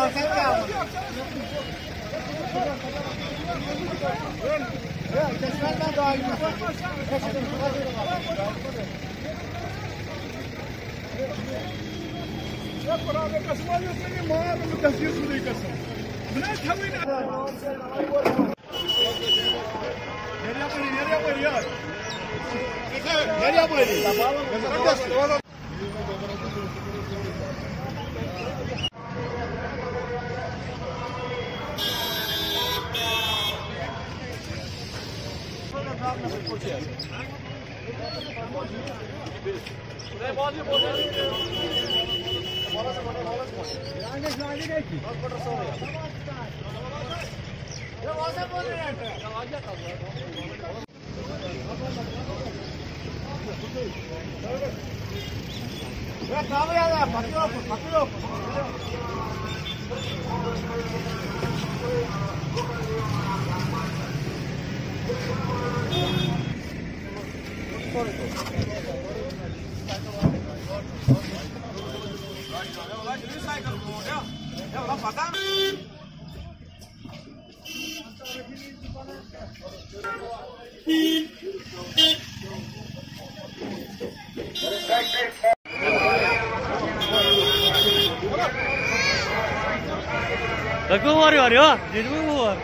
Go warrior, yeah? Did we war?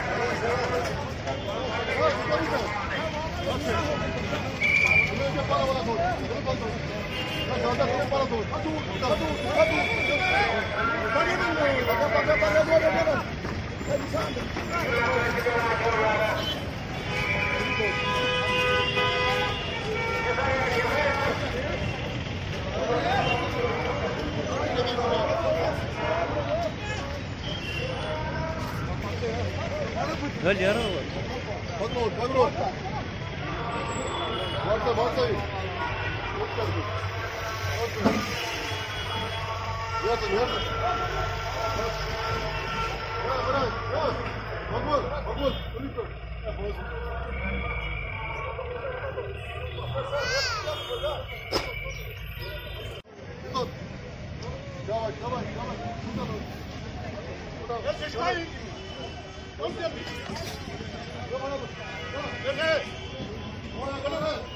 Gel yarı var. Kadro, kadro. Varsa, varsa iyi. Yatın, yatın. Bırak, bırak. Bakma, bakma. Yavaş, yavaş, yavaş. Buradan. Ya seçmeyin. Don't get me. Come on, come on.